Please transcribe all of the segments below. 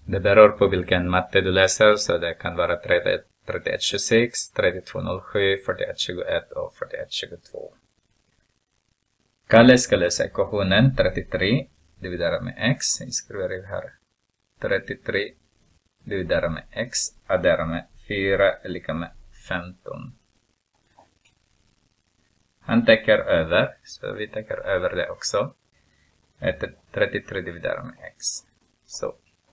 Det beror på vilken matte du läser, så det kan vara 3126, 3207, 4121 och 4122. Kalle ska lösa ekvationen 33 dividerat med x. Jag skriver här 33 dividerat med x adderat med 4 är lika med 15. Han täcker över, så vi täcker över det också. 33 dividerat med x. Så.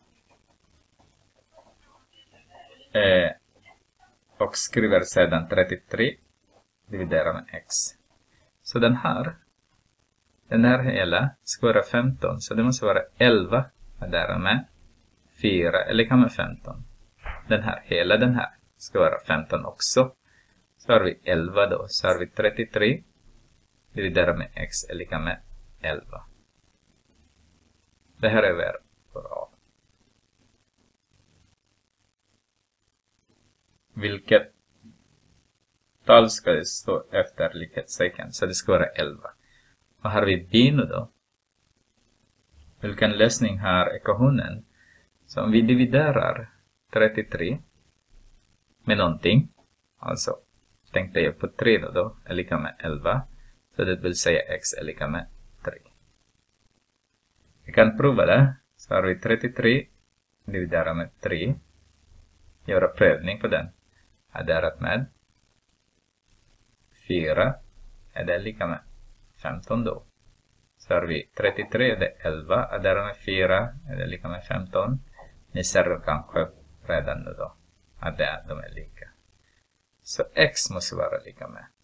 Och skriver sedan 33 dividerat med x. Så den här hela ska vara 15. Så det måste vara 11 adderat med 4 är lika med 15. Hela den här ska vara 15 också. Så har vi 11 då. Så har vi 33 dividerat med x är lika med 11. Det här är bra. Vilket tal ska det stå efter likhetstecken? Så det ska vara 11. Vad har vi b nu då? Vilken lösning har ekvationen? Så om vi dividerar 33 med någonting, alltså tänkte jag på 3 då, är lika med 11. Så det vill säga x är lika med 3. Vi kan prova det. Så har vi 33 dividerat med 3. Göra prövning på den. Adderat med 4 är det lika med 15 då. Så har vi 33 är det 11. Adderat med 4 är det lika med 15. Ni ser kanske redan nu då att de är lika. Så x måste vara lika med